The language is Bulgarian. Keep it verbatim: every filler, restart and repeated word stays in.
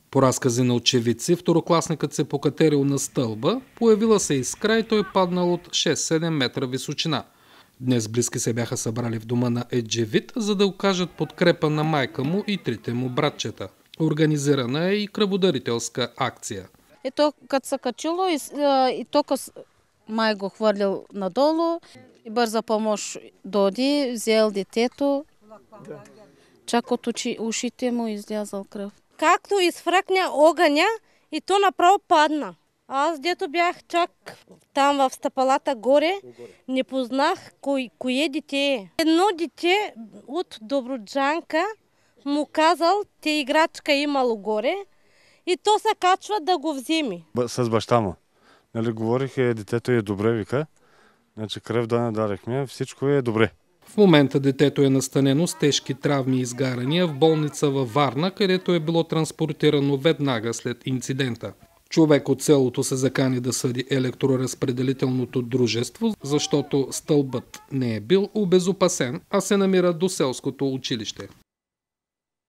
По разкази на очевидци, второкласникът се покатерил на стълба, появила се искра и той паднал от шест-седем метра височина. Днес близки се бяха събрали в дома на Еджевит, за да окажат подкрепа на майка му и трите му братчета. Организирана е и кръводарителска акция. И то като се качило, и, и тока май го хвърлил надолу, и бърза помощ доди, взел детето, чак от ушите му излязал кръв. Както изфръкня огъня и то направо падна. Аз дето бях чак там в стъпалата горе, не познах кой, кое дете е. Едно дете от Добруджанка му казал, те играчка имало горе и то се качва да го вземи. С баща му. Нали, говорих, е, детето е добре, вика. Значи кръв да не дарихме, всичко е добре. В момента детето е настанено с тежки травми и изгарания в болница във Варна, където е било транспортирано веднага след инцидента. Човек от селото се закани да съди електроразпределителното дружество, защото стълбът не е бил обезопасен, а се намира до селското училище.